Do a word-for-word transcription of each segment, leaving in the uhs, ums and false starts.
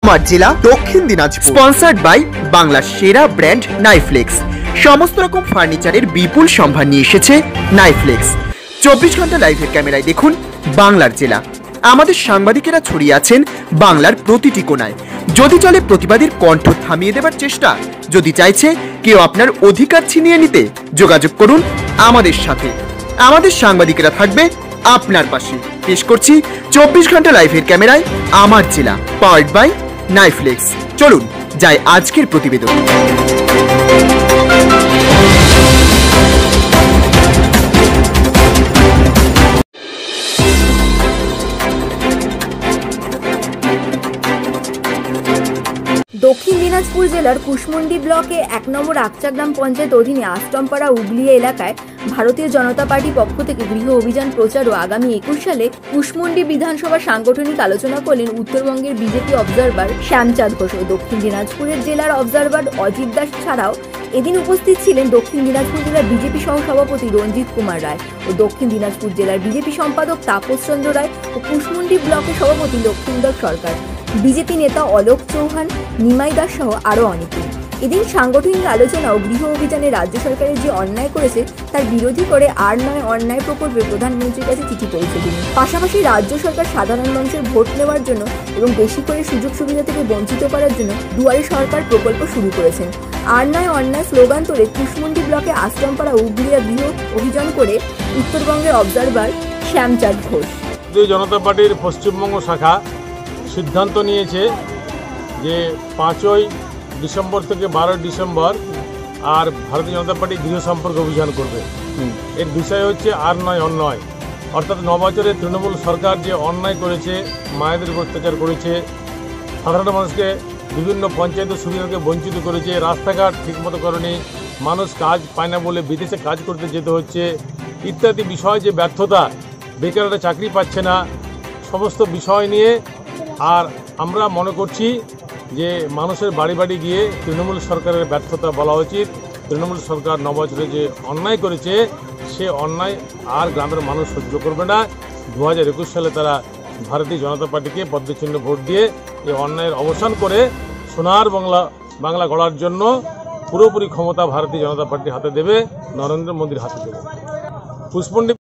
আমার জেলা দক্ষিণ দিনাজপুর। স্পন্সার্ড বাই বাংলার সেরা ব্র্যান্ড নাইফ্লেক্স। সমস্ত রকম ফার্নিচারের বিপুল সম্ভার নিয়ে এসেছে নাইফ্লেক্স। চব্বিশ ঘন্টা লাইভের ক্যামেরায় দেখুন বাংলার জেলা। আমাদের সাংবাদিকেরা ছড়িয়ে আছেন বাংলার প্রতিটি কোণায়। যদি চলে প্রতিবাদের কণ্ঠ থামিয়ে দেবার চেষ্টা, যদি চাইছে কেউ আপনার অধিকার ছিনিয়ে নিতে, যোগাযোগ করুন আমাদের সাথে। আমাদের সাংবাদিকেরা থাকবে আপনার পাশে। পেশ করছি চব্বিশ ঘন্টা লাইভের ক্যামেরায় আমার জেলা, পাওয়ার্ড বাই নাইফ্লেক্স। চলুন যাই আজকের প্রতিবেদন। দক্ষিণ দিনাজপুর জেলার কুশমন্ডি ব্লকে এক নম্বর আকচা গ্রাম পঞ্চায়েত অধীনে আস্তমপাড়া উগলিয়া এলাকায় ভারতীয় জনতা পার্টি পক্ষ থেকে গৃহ অভিযান প্রচার ও আগামী একুশ সালে কুশমন্ডি বিধানসভা সাংগঠনিক আলোচনা করলেন উত্তরবঙ্গের বিজেপি অবজারভার শ্যামচাঁদ ঘোষ ও দক্ষিণ দিনাজপুরের জেলার অবজারভার অজিত দাস। ছাড়াও এদিন উপস্থিত ছিলেন দক্ষিণ দিনাজপুর জেলার বিজেপি সহ সভাপতি রঞ্জিত কুমার রায় ও দক্ষিণ দিনাজপুর জেলার বিজেপি সম্পাদক তাপস চন্দ্র রায় ও কুশমন্ডি ব্লকের সভাপতি লক্ষ্মীন্দর সরকার, বিজেপি নেতা অলোক চৌহান, নিমাই দাস সহ আরও অনেকে। এদিন সাংগঠনিক আলোচনা ও গৃহ অভিযানে রাজ্য সরকারের যে অন্যায় করেছে তার বিরোধী করে আর নয় অন্যায় প্রকল্পে প্রধানমন্ত্রীর কাছে চিঠি করেছে তিনি। পাশাপাশি রাজ্য সরকার সাধারণ মানুষের ভোট নেওয়ার জন্য এবং বেশি করে সুযোগ সুবিধা থেকে বঞ্চিত করার জন্য দুয়ারে সরকার প্রকল্প শুরু করেছেন। আর নয় অন্যায় স্লোগান তোলে কুশমন্ডি ব্লকে আশ্রমপাড়া উগলিয়া গৃহ অভিযান করে উত্তরবঙ্গের অবজারভার শ্যামচাঁদ ঘোষ। ভারতীয় জনতা পার্টির পশ্চিমবঙ্গ শাখা সিদ্ধান্ত নিয়েছে যে পাঁচই ডিসেম্বর থেকে বারোই ডিসেম্বর আর ভারতীয় জনতা পার্টি গৃহ সম্পর্ক অভিযান করবে। এর বিষয় হচ্ছে আর নয় অন্যায়, অর্থাৎ ন বছরে তৃণমূল সরকার যে অন্যায় করেছে, মায়েদের অত্যাচার করেছে, সাধারণ মানুষকে বিভিন্ন পঞ্চায়েতের সুবিধাকে বঞ্চিত করেছে, রাস্তাঘাট ঠিকমতো করেনি, মানুষ কাজ পায় না বলে বিদেশে কাজ করতে যেতে হচ্ছে ইত্যাদি বিষয় যে ব্যর্থতা, বেকাররা চাকরি পাচ্ছে না, সমস্ত বিষয় নিয়ে। আর আমরা মনে করছি যে মানুষের বাড়ি বাড়ি গিয়ে তৃণমূল সরকারের ব্যর্থতা বলা উচিত। তৃণমূল সরকার ন বছরে যে অন্যায় করেছে সে অন্যায় আর গ্রামের মানুষ সহ্য করবে না। দু হাজার একুশ সালে তারা ভারতীয় জনতা পার্টিকে পদ্মচিহ্ন ভোট দিয়ে এই অন্যায়ের অবসান করে সোনার বাংলা বাংলা গড়ার জন্য পুরোপুরি ক্ষমতা ভারতীয় জনতা পার্টির হাতে দেবে, নরেন্দ্র মোদীর হাতে দেবে। কুশমন্ডি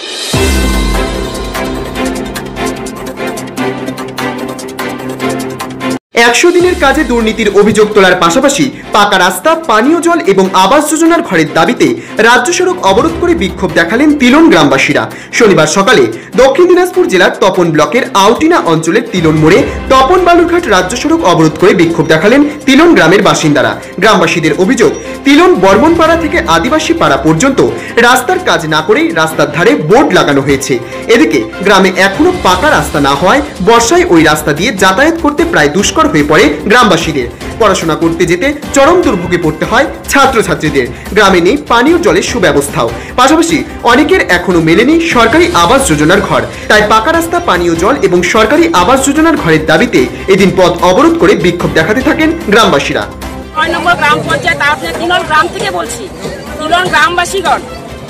একশো দিনের কাজে দুর্নীতির অভিযোগ তোলার পাশাপাশি পাকা রাস্তা, পানীয় জল এবং আবাস যোজনার ঘরের দাবিতে রাজ্য সড়ক অবরোধ করে বিক্ষোভ দেখালেন তিলন গ্রামবাসীরা। শনিবার সকালে দক্ষিণ দিনাজপুর জেলার তপন ব্লকের আউটিনা অঞ্চলের তিলন মোড়ে তপন বালুরঘাট রাজ্য সড়ক অবরোধ করে বিক্ষোভ দেখালেন তিলন গ্রামের বাসিন্দারা। গ্রামবাসীদের অভিযোগ, তিলন বর্মনপাড়া থেকে আদিবাসী পাড়া পর্যন্ত রাস্তার কাজ না করেই রাস্তার ধারে বোর্ড লাগানো হয়েছে। এদিকে গ্রামে এখনো পাকা রাস্তা না হওয়ায় বর্ষায় ওই রাস্তা দিয়ে যাতায়াত করতে প্রায় দুষ্কর হয়ে পড়ে গ্রামবাসীদের। পড়াশোনা করতে যেতে চরম দুর্ভোগে পড়তে হয় ছাত্রছাত্রীদের। গ্রামে নেই পানীয় জলের সুব্যবস্থাও, পাশাপাশি অনেকের এখনো মেলেনি সরকারি আবাস যোজনার ঘর। তাই পাকা রাস্তা, পানীয় জল এবং সরকারি আবাস যোজনার ঘরের দাবিতে এদিন পথ অবরোধ করে বিক্ষোভ দেখাতে থাকেন গ্রামবাসীরা। নয় নম্বর গ্রাম পঞ্চায়েত তিলন গ্রাম থেকে বলছি। তিলন গ্রামবাসীগণ,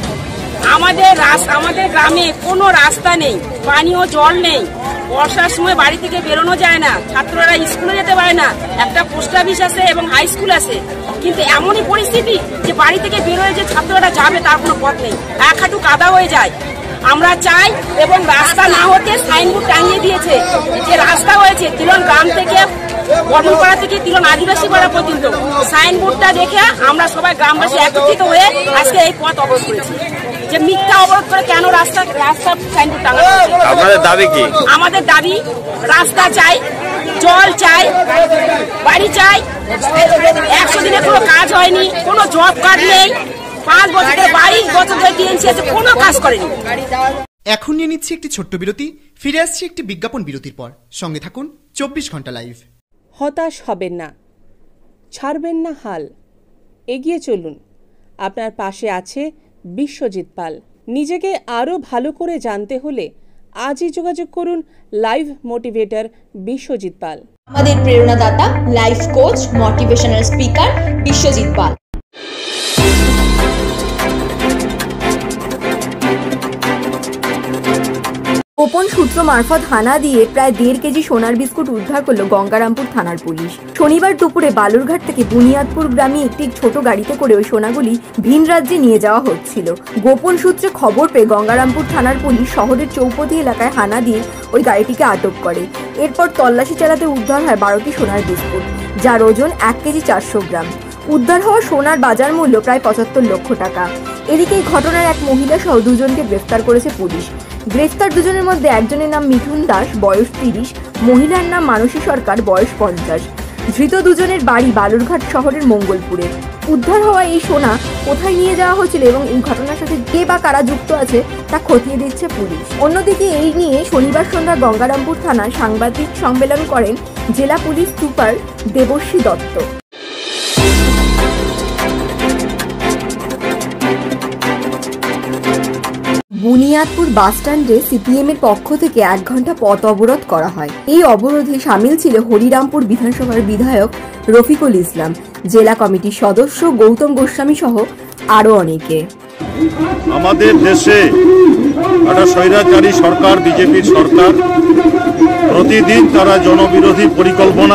আমাদের আমাদের গ্রামে কোনো রাস্তা নেই, পানীয় জল নেই, বর্ষার সময় বাড়ি থেকে বেরোনো যায় না, ছাত্ররা স্কুলে যেতে পারে না। একটা পোস্ট অফিস আছে এবং হাই স্কুল আছে, কিন্তু এমনই পরিস্থিতি যে বাড়ি থেকে বেরোয় যে ছাত্ররা যাবে তার কোনো পথ নেই, এক হাঁটু কাদা হয়ে যায়। আমরা চাই, এবং রাস্তা না হতে সাইনবোর্ড টাঙিয়ে দিয়েছে যে রাস্তা হয়েছে তিলন গ্রাম থেকে বর্মনপাড়া থেকে তিলন আদিবাসী পাড়া পর্যন্ত। সাইনবোর্ডটা দেখে আমরা সবাই গ্রামবাসী একত্রিত হয়ে আজকে এই পথ অবরোধ করেছি। যে মিথ্যা অবরোধ করে কেন রাস্তা রাস্তা সাইনবোর্ড টাঙানো হয়েছে? আমাদের দাবি কি? আমাদের দাবি রাস্তা চাই, জল চাই, বাড়ি চাই। একশো দিনে কোনো কাজ হয়নি, কোনো জব কার্ড নেই, পাঁচ বছরের বাইশ বছর ধরে টিএমসি আছে, কোনো কাজ করেনি। এখন নিয়ে নিচ্ছি একটি ছোট্ট বিরতি, ফিরে আসছি একটি বিজ্ঞাপন বিরতির পর। সঙ্গে থাকুন চব্বিশ ঘন্টা লাইভ। হতাশ হবেন না, ছাড়বেন না হাল, এগিয়ে চলুন। আপনার পাশে আছে বিশ্বজিৎ পাল। নিজেকে আরও ভালো করে জানতে হলে আজই যোগাযোগ করুন লাইভ মোটিভেটর বিশ্বজিৎ পাল। আমাদের প্রেরণাদাতা, life coach, motivational speaker Biswajit Pal. গোপন সূত্র মারফত হানা দিয়ে প্রায় দেড় কেজি সোনার বিস্কুট উদ্ধার করল গঙ্গারামপুর থানার পুলিশ। শনিবার দুপুরে বালুরঘাট থেকে বুনিয়াদপুর গ্রামে একটি ছোট গাড়িতে করে ওই সোনাগুলি ভিন রাজ্যে নিয়ে যাওয়া হচ্ছিল। গোপন সূত্রে খবর পেয়ে গঙ্গারামপুর থানার পুলিশ শহরের চৌপতি এলাকায় হানা দিয়ে ওই গাড়িটিকে আটক করে। এরপর তল্লাশি চালাতে উদ্ধার হয় বারোটি সোনার বিস্কুট, যার ওজন এক কেজি চারশো গ্রাম। উদ্ধার হওয়া সোনার বাজার মূল্য প্রায় পঁচাত্তর লক্ষ টাকা। এদিকে এই ঘটনার এক মহিলা সহ দুজনকে গ্রেফতার করেছে পুলিশ। গ্রেফতার দুজনের মধ্যে একজনের নাম মিঠুন দাস, বয়স তিরিশ, মহিলার নাম মানসী সরকার, বয়স পঞ্চাশ। ধৃত দুজনের বাড়ি বালুরঘাট শহরের মঙ্গলপুরে। উদ্ধার হওয়া এই সোনা কোথায় নিয়ে যাওয়া হয়েছিল এবং এই ঘটনার সাথে কে বা কারা যুক্ত আছে তা খতিয়ে দিচ্ছে পুলিশ। অন্যদিকে এই নিয়ে শনিবার সন্ধ্যা গঙ্গারামপুর থানায় সাংবাদিক সম্মেলন করেন জেলা পুলিশ সুপার দেবশ্রী দত্ত। বুনিয়াদপুর বাসস্ট্যান্ডে সিপিএম এর পক্ষ থেকে এক ঘন্টা পথ অবরোধ করা হয়। এই অবরোধে সামিল ছিল হরিরামপুর বিধানসভার বিধায়ক রফিকুল ইসলাম, জেলা কমিটির সদস্য গৌতম গোস্বামী সহ আরো অনেকে। আমাদের দেশে একটা স্বৈরাচারী সরকার, বিজেপির সরকার, প্রতিদিন তারা জনবিরোধী পরিকল্পনা,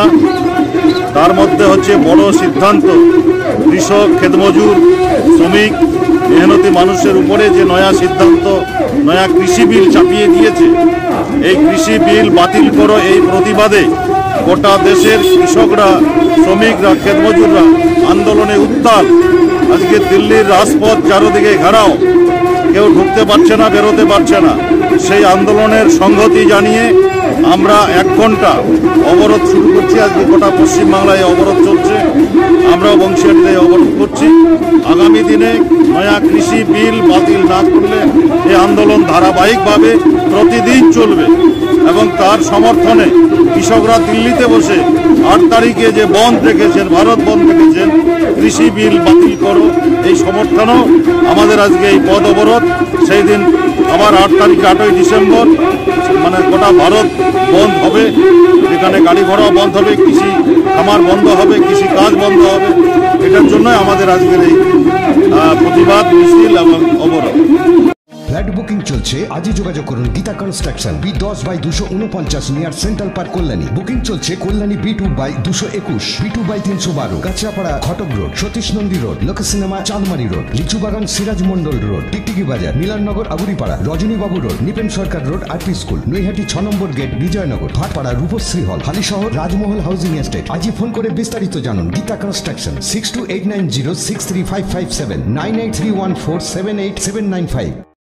তার মধ্যে হচ্ছে বড় সিদ্ধান্ত কৃষক, ক্ষেতমজুর, শ্রমিক, মেহনতি মানুষের উপরে যে নয়া সিদ্ধান্ত, নয়া কৃষি বিল চাপিয়ে দিয়েছে। এই কৃষি বিল বাতিল করো, এই প্রতিবাদে গোটা দেশের কৃষকরা, শ্রমিকরা, ক্ষেতমজুররা আন্দোলনে উত্তাল। আজকে দিল্লির রাজপথ চারদিকে ঘেরাও, কেউ ঢুকতে পারছে না, বেরোতে পারছে না। সেই আন্দোলনের সংহতি জানিয়ে আমরা এক ঘন্টা অবরোধ শুরু করছি। আজকে গোটা পশ্চিমবাংলায় অবরোধ চলছে, আমরাও বংশীহাটিতে অবরোধ করছি। আগামী দিনে নয়া কৃষি বিল বাতিল না করলে এই আন্দোলন ধারাবাহিকভাবে প্রতিদিন চলবে এবং তার সমর্থনে কৃষকরা দিল্লিতে বসে আট তারিখে যে বন্ধ রেখেছেন, ভারত বন্ধ রেখেছেন, কৃষি বিল বাতিল করো, এই সমর্থনও আমাদের আজকে এই পথ অবরোধ। সেই দিন আবার আট তারিখে আটই ডিসেম্বর মানে গোটা ভারত বন্ধ হবে, এখানে গাড়ি ঘোড়াও বন্ধ হবে, কৃষি খামার বন্ধ হবে, কৃষি কাজ বন্ধ হবে। এটার জন্য আমাদের আজকের এই প্রতিবাদ মিছিল এবং অবরোধ। ফ্ল্যাট বুকিং চলছে, আজই যোগাযোগ করুন গীতা কনস্ট্রাকশন, বি দশ বাই দুশো উনপঞ্চাশ near central park, Kalyani. Booking চলছে কল্যাণী বি টু বাই দুশো একুশ, বি টু বাই তিনশো বারো, Kanchrapara Ghatak road, Satish Nandi road, Lok cinema Chandmari road, Lichubagan Siraj Mondal road, Tiktiki Bazar, Milannagar Aguripara, Rajanibabu road, Nipen Sarkar road, RP school, Naihati ছ নম্বর gate, Bijoynagar, Bhatpara, Rupashree hall, Halisahar, Rajmahal housing estate. আজই ফোন করে বিস্তারিত জানুন। Geeta construction, six two eight nine zero six three five five seven, nine eight three one four seven eight seven nine five.